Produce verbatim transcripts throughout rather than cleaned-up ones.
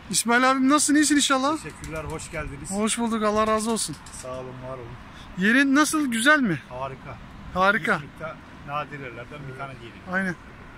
İsmail abim nasılsın? İyisin inşallah. Teşekkürler, hoş geldiniz. Hoş bulduk, Allah razı olsun. Sağ olun, var olun. Yerin nasıl, güzel mi? Harika. Harika. İzmit'te nadirelerden bir tane diyelim. Aynen.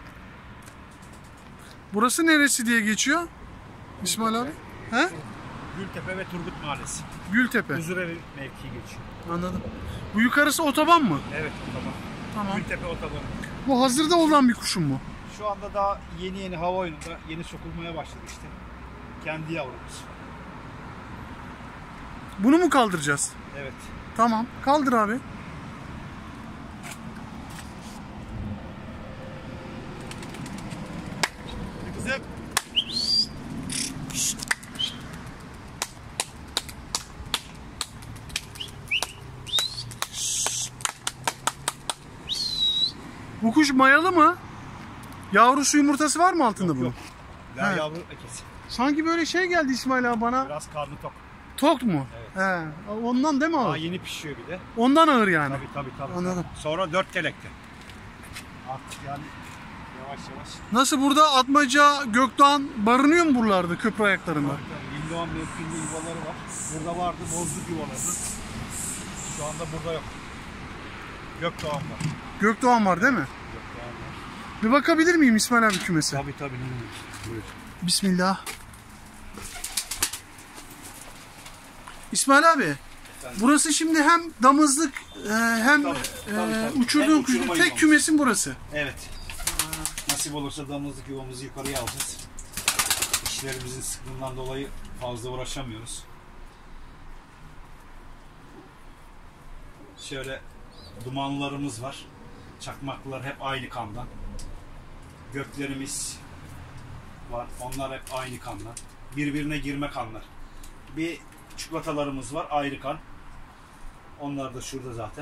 Burası neresi diye geçiyor İsmail abi? He? Gültepe ve Turgut Mahallesi. Gültepe. Huzurevi mevkii geçiyor. Anladım. Bu yukarısı otoban mı? Evet, otoban. Tamam. Gültepe otobanı. Bu hazırda olan bir kuşun mu? Şu anda daha yeni yeni hava oyununda yeni sokulmaya başladı işte. Kendi yavrumuz. Bunu mu kaldıracağız? Evet. Tamam. Kaldır abi. Kızım. Bu kuş mayalı mı? Yavrusu yumurtası var mı altında bunun? Yok. Daha He. yavru ekesi. Sanki böyle şey geldi İsmail abi bana. Biraz karnı tok. Tok mu? Evet. He. Ondan değil mi Daha ağır? yeni pişiyor bir de. Ondan ağır yani. Tabii tabii tabii. Anladım. Sonra dört telekte. Artık yani yavaş yavaş. Nasıl burada Atmaca, Gökdoğan barınıyor mu buralarda, köprü ayaklarında? Gündoğan mevkiinde yuvaları var. Burada vardı, bozluk yuvaları. Şu anda burada yok. Gökdoğan var. Gökdoğan var değil mi? Gökdoğan var. Bir bakabilir miyim İsmail abi kümesi? Tabii tabii. Buyur. Bismillah. İsmail abi, efendim? Burası şimdi hem damızlık e, hem Tabii, e, tabii, tabii. uçurduğun Hem kuş, uçurma tek yuvamız. kümesin burası. Evet. Nasip olursa damızlık yuvamızı yukarıya alacağız. İşlerimizin sıklığından dolayı fazla uğraşamıyoruz. Şöyle dumanlarımız var. Çakmaklar hep aynı kandan. Göklerimiz var. Onlar hep aynı kandan. Birbirine girme kanlar. Bir çikolatalarımız var. Ayrı kan. Onlar da şurada zaten.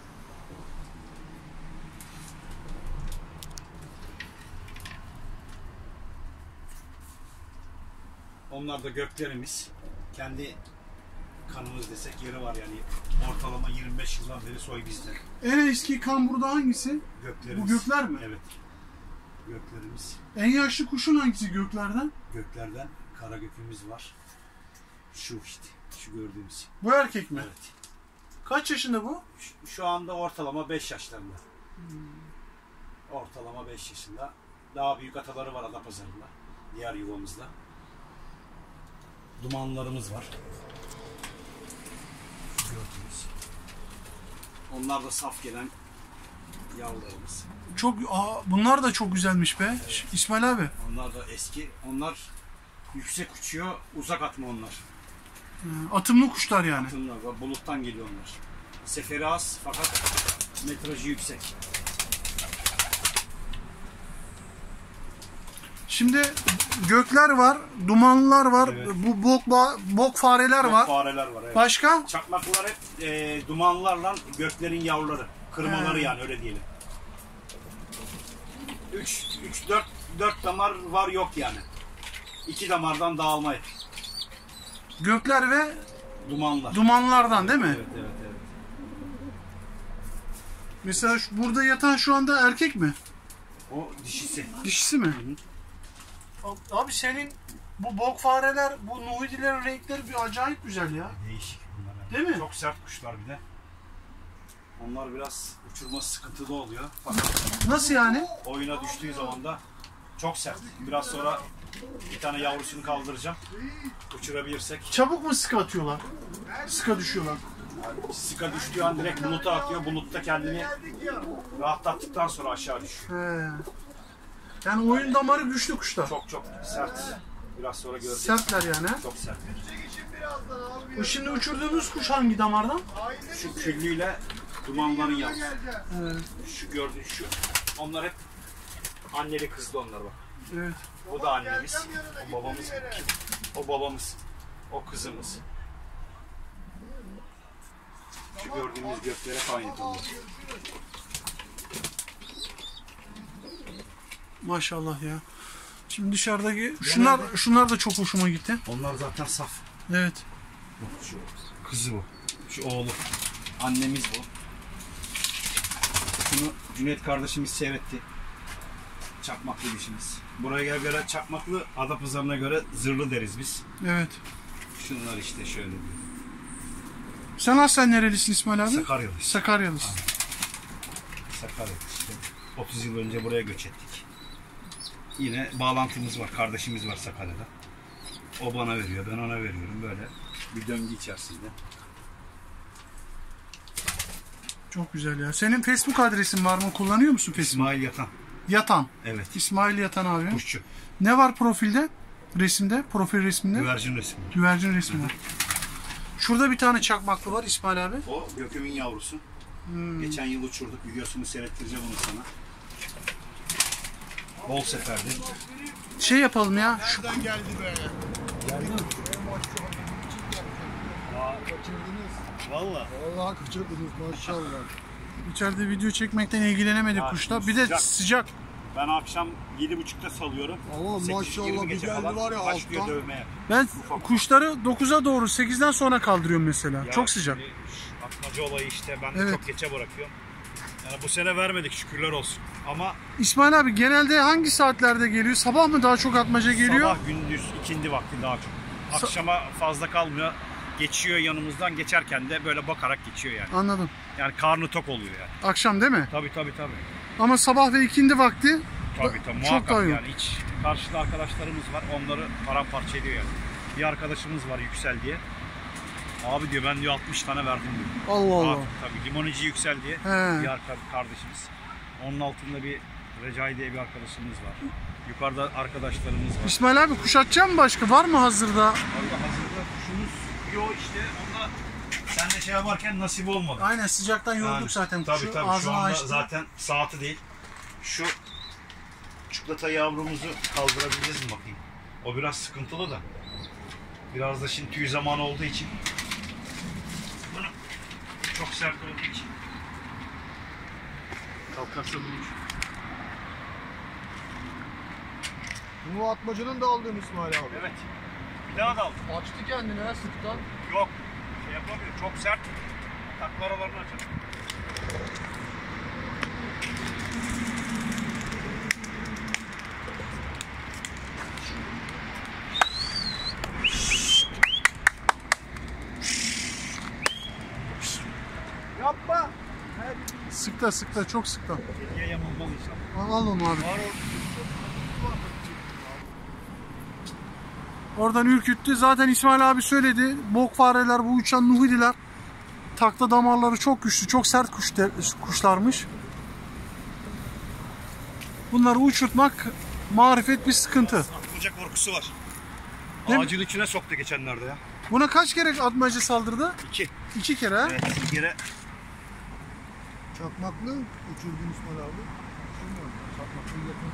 Onlar da göklerimiz. Kendi kanımız desek yeri var yani. Ortalama yirmi beş yıldan beri soy bizde. En eski kan burada hangisi? Göklerimiz. Bu gökler mi? Evet. Göklerimiz. En yaşlı kuşun hangisi göklerden? Göklerden kara gökümüz var. Şu işte. Şu gördüğümüz. Bu erkek mi? Evet. Kaç yaşında bu? Şu, şu anda ortalama beş yaşlarında. Hmm. Ortalama beş yaşında. Daha büyük ataları var Adapazarı'nda. Diğer yuvamızda. Dumanlarımız var. Gördüğünüz. Onlar da saf gelen yavrularımız. Çok, aa, bunlar da çok güzelmiş be İsmail abi. Onlar da eski. Onlar yüksek uçuyor. Uzak atma onlar. Atımlı kuşlar yani. Atımlar var. Buluttan geliyor onlar. Seferi az fakat metrajı yüksek. Şimdi gökler var, dumanlılar var, Evet. bu bok bok fareler Bok var. fareler var. Evet. Başka? Çakmaklar hep e, dumanlarla göklerin yavruları. Kırmaları He. yani öyle diyelim. üç üç dört dört damar var yok yani. iki damardan dağılma hep. Gökler ve Dumanlar. dumanlardan değil mi? Evet evet evet. Mesela şu, burada yatan şu anda erkek mi? O dişisi. Dişisi mi? Hı hı. Abi senin bu bok fareler, bu nuhidilerin renkleri bir acayip güzel ya. Değişik bunlar. Yani. Değil mi? Çok sert kuşlar bir de. Onlar biraz uçurması sıkıntılı oluyor. Fakat Nasıl yani? oyuna düştüğü zaman da çok sert. Biraz sonra bir tane yavrusunu kaldıracağım. Uçurabilirsek. Çabuk mu sıkı atıyorlar? Sıka düşüyorlar. Yani sıka düştüğü an direkt buluta atıyor. Bulutta kendini rahatlattıktan sonra aşağı düşüyor. He. Yani oyun damarı güçlü kuşlar. Çok çok sert. Biraz sonra göreceğiz. Sertler yani. Çok sert. Bu şimdi uçurduğumuz kuş hangi damardan? Şu küllüyle dumanların yavrusu. Evet. Şu gördüğün şu. Onlar hep anneli kızlı onlar bak. Evet. O da annemiz. O babamız. O babamız. O kızımız. Şu gördüğümüz göklere aynı onlar. Maşallah ya. Şimdi dışarıdaki şunlar şunlar da çok hoşuma gitti. Onlar zaten saf. Evet. Bak şu kızı bu. Şu oğlu. Annemiz bu. Şunu Cüneyt kardeşimiz seyretti. çakmaklı dişimiz. Buraya göre çakmaklı, Adapazarı'na göre zırhlı deriz biz. Evet. Şunlar işte şöyle diyor. Sen aslen nerelisin İsmail abi? Sakaryalıyız. Sakaryalısın. Sakaryalıyız işte. otuz yıl önce buraya göç ettik. Yine bağlantımız var, kardeşimiz var Sakarya'da. O bana veriyor, ben ona veriyorum, böyle bir döngü içerisinde. Çok güzel ya. Senin Facebook adresin var mı? Kullanıyor musun Facebook? İsmail Yatan. Yatan. Evet. İsmail Yatan abi. Kuşçu. Ne var profilde? Resimde? Profil resminde? Güvercin resmi. Güvercin resmi var. Şurada bir tane çakmaklı var İsmail abi. O Göküm'ün yavrusu. Hmm. Geçen yıl uçurduk. Videosunu seyrettireceğim onu sana. Bol seferde. Şey yapalım ya. Şu... Nereden geldi be? Geldi mi? Kaçırdınız. Valla. Vallahi kaçırdınız maşallah. İçeride video çekmekten ilgilenemedik Ha, kuşlar. Bir de sıcak. sıcak. Ben akşam yedi buçukta salıyorum. Ama maşallah bir geldi var ya başlıyor alttan. dövmeye. Ben kuşları dokuza doğru sekizden sonra kaldırıyorum mesela. Ya Çok sıcak. şimdi Atmaca olayı işte ben Evet. çok geçe bırakıyorum. Yani bu sene vermedik şükürler olsun. Ama İsmail abi genelde hangi saatlerde geliyor? Sabah mı daha çok atmaca geliyor? sabah gündüz ikindi vakti daha çok. Akşama fazla kalmıyor. Geçiyor yanımızdan, geçerken de böyle bakarak geçiyor yani. Anladım. Yani karnı tok oluyor yani. Akşam değil mi? Tabii tabii tabii. Ama sabah ve ikindi vakti Tabii tabii çok muhakkak daha iyi. yani hiç. Karşıda arkadaşlarımız var, onları paramparça ediyor yani. Bir arkadaşımız var Yüksel diye. Abi diyor ben diyor altmış tane verdim diyor. Allah Allah. Abi, tabii limonacı Yüksel diye He. bir arka, kardeşimiz. Onun altında bir Recai diye bir arkadaşımız var. Yukarıda arkadaşlarımız var. İsmail abi kuş atacak mı başka? Var mı hazırda? Vallahi hazırda kuşumuz yok işte. Onda sen de şey yaparken nasip olmadı. Aynen sıcaktan yorulduk Yani, zaten kuşu. tabii tabii şu Ağzını anda açtı. zaten saati değil. Şu çikolata yavrumuzu kaldırabileceğiz mi bakayım? O biraz sıkıntılı da. Biraz da şimdi tüy zamanı olduğu için. Bunu çok sert olduğu için. Kalkarsa bulur. Bunu atmacanın da aldın İsmail abi. Evet. Bir daha da aldım. Açtı kendini ha sıktan. Yok. Şey yapamıyor. Çok sert. Takla aralarını açalım. Yapma. Sıkta sıkta çok sıkta. Hediye yamulmalı inşallah. Al, al onu abi. Var orada. Oradan ürküttü. Zaten İsmail abi söyledi. Bok fareler, bu uçan nuhidiler. Takla damarları çok güçlü, çok sert kuş de, kuşlarmış. Bunları uçurtmak marifet bir sıkıntı. Atmaca korkusu var. Değil mi? Ağacın içine soktu geçenlerde ya. Buna kaç kere atmaca saldırdı? İki. İki kere. ha? Evet, bir kere. Çakmaklı uçurdun İsmail abi. Bilmiyorum. Çakmaklı yakın.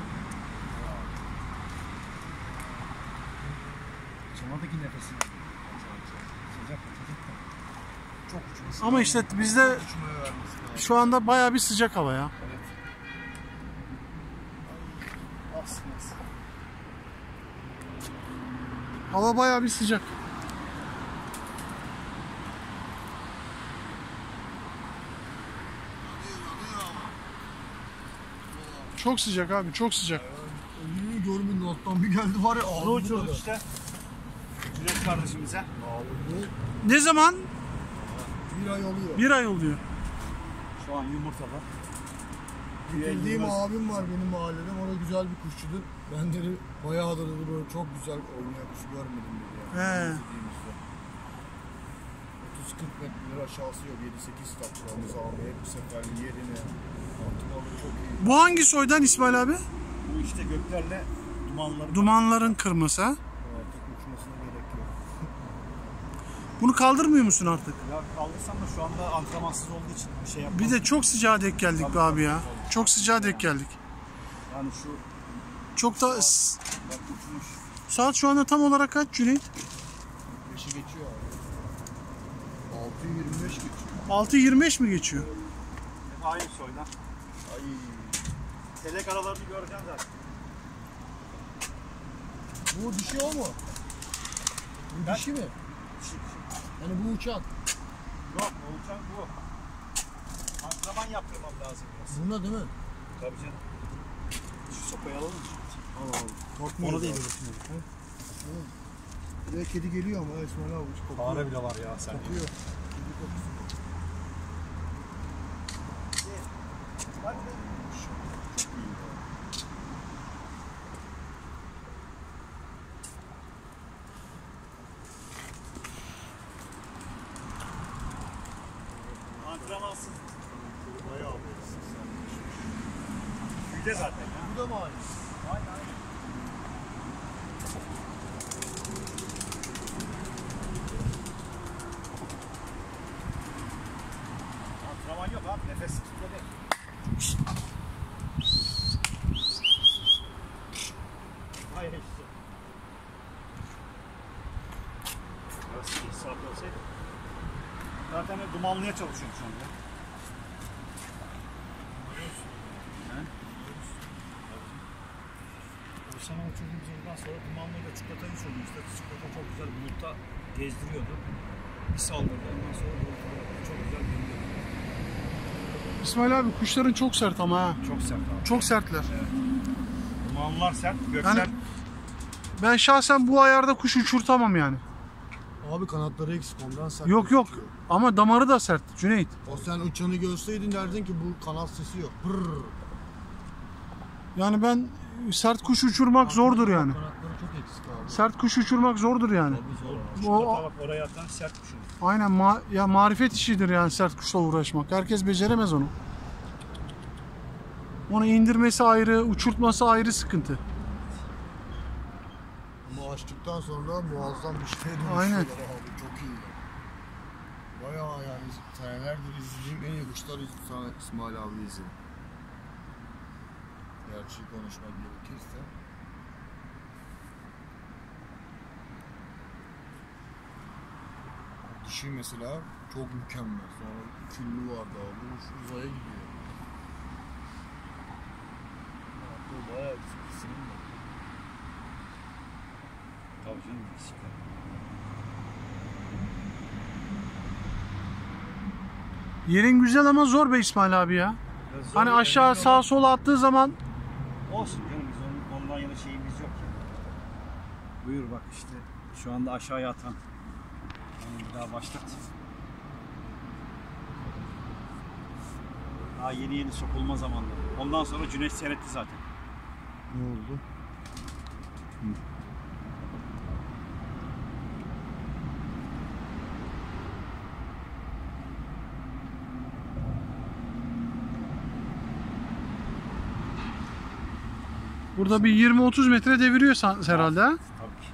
Sonradaki nefesini. Sıcak, Çok uçması. Ama işte bizde Uçmaya vermesi lazım. şu anda bayağı bir sıcak hava ya. Aslında. Hava bayağı bir sıcak. Çok sıcak abi, çok sıcak. Ölümü görmedim alttan bir geldi var ya. Bunu uçurduk işte. Cüneyt kardeşimize. Ağladı. Ne zaman? Bir ay oluyor. Bir ay oluyor. Şu an yumurtada. Bildiğim abim var benim mahallede. O da güzel bir kuşçudur. Ben dedi bayağı da dedi böyle çok güzel oynayan kuş görmedim dedi ya. He. İzlediğimizde. otuz kırk metre aşağısı yok. yedi sekiz taklamız abi. Hep bu sefer yerine. Atmalı çok iyi. Bu hangi soydan İsmail abi? Bu işte göklerle dumanları. Dumanların kırması ha? Artık uçmasına gerek yok. Bunu kaldırmıyor musun artık? Ya kaldırsam da şu anda antrenmansız olduğu için bir şey yapmam. Bir de çok sıcağa denk geldik be abi ya. Çok sıcağa denk geldik. Yani şu Çok da bak uçmuş. saat şu anda tam olarak kaç Cüneyt? beşi geçiyor abi. altı yirmi beş geçiyor. altı yirmi beş mi geçiyor? Hep aynı soydan. Ay. Telek aralarını göreceksin zaten. Bu dişi o mu? Bu Ben- dişi mi? Yani bu uçan. Yok o uçan bu. Antrenman yaptırmam lazım biraz. Buna değil mi? Tabii canım. Sopayı alalım mı? Al abi. Korkmuyor. Onu değil. Buraya kedi geliyor ama İsmail abi hiç kokuyor. Fare bile var ya sen. Kokuyor. Kedi kokusu. Antrenmansız. Bayağı bir. Tüyde zaten ya. Bu da mı aynı? Aynen aynen. Antrenman yok abi. Nefes tutma değil. Hayır işte. Biraz iyi saat olsaydı. Zaten ben dumanlıya çalışıyorum şu anda. Bu sene uçurduğumuz yıldan sonra dumanlıyla çikolatayı uçurdum işte. Çikolata çok güzel bulutta gezdiriyordu. Bir saldırdı ondan sonra bulutta çok güzel geliyordu. İsmail abi kuşların çok sert ama ha. Çok sert abi. Çok sertler. Evet. Dumanlar sert, gökler. Yani ben şahsen bu ayarda kuş uçurtamam yani. Abi kanatları eksik ondan sert. Yok yok gözüküyor. ama damarı da sert Cüneyt. O sen uçanı görseydin derdin ki bu kanat sesi yok. Brrr. Yani ben sert kuş uçurmak zordur yani. Kanatları çok eksik abi. Sert kuş uçurmak zordur yani. Tabii zor. Çikolata bak oraya atan sert kuşun. Aynen ma ya marifet işidir yani sert kuşla uğraşmak. Herkes beceremez onu. Onu indirmesi ayrı, uçurtması ayrı sıkıntı. Ama açtıktan sonra muazzam bir şeye dönüşüyorlar Aynen. abi. Çok iyi. Bayağı yani senelerdir izlediğim en iyi kuşlar sana İsmail abi izledim. Gerçeği konuşmak gerekirse. Dişi mesela çok mükemmel. Sonra küllü vardı abi. Uç uzaya gidiyor. Bu bayağı kısım var. Tabii canım. Bisiklet. Yerin güzel ama zor be İsmail abi ya. Zor Hani yani, aşağı zor. sağa sola attığı zaman Olsun canım biz onun, ondan yana şeyimiz yok ya. Buyur bak işte şu anda aşağıya atan. Yani bir daha başlat. Daha yeni yeni sokulma zamanları. Ondan sonra Cüneyt seyretti zaten. Ne oldu? burada bir yirmi otuz metre deviriyor san- herhalde ha? Tabii ki.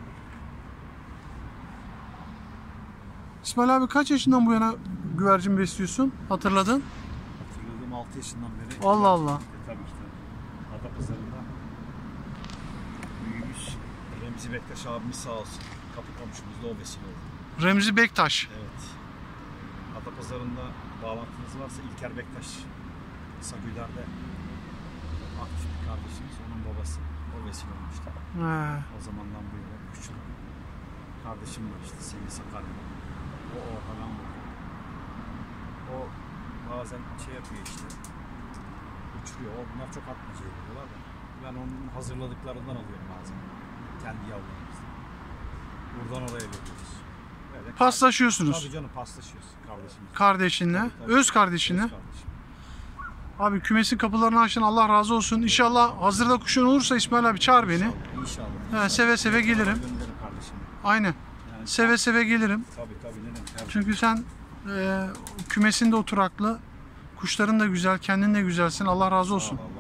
İsmail abi kaç yaşından bu yana güvercin besliyorsun? Hatırladın? Hatırladığım altı yaşından beri. Allah Allah. E, tabii ki tabii. Adapazarı'nda büyüğümüz Remzi Bektaş abimiz sağ olsun. Kapı komşumuz da o vesile oldu. Remzi Bektaş. Evet. Adapazarı'nda bağlantınız varsa İlker Bektaş Sagüler'de aktif bir kardeşimiz. Onun babası. O vesile olmuştu. He. O zamandan bu yana küçük kardeşim var işte Semih Sakarya. O Orhan var. O bazen şey yapıyor işte. Uçuruyor. O bunlar çok atmaca yapıyorlar da. Ben onun hazırladıklarından alıyorum bazen. Kendi yavrularımızdan. Buradan oraya veriyoruz. Böyle Paslaşıyorsunuz. Tabii canım paslaşıyoruz kardeşimizle. Kardeşinle. Tabii, tabii. Öz kardeşinle. Öz kardeşim. Abi kümesin kapılarını açtın, Allah razı olsun. İnşallah hazırda kuşun olursa İsmail abi çağır beni. İnşallah. İnşallah. He, seve seve gelirim. Gönderirim kardeşim. Aynen. Yani, Seve seve gelirim. tabii tabii ne demek. Her Çünkü sen e, kümesinde oturaklı, kuşların da güzel, kendin de güzelsin. Allah razı olsun. Sağ ol,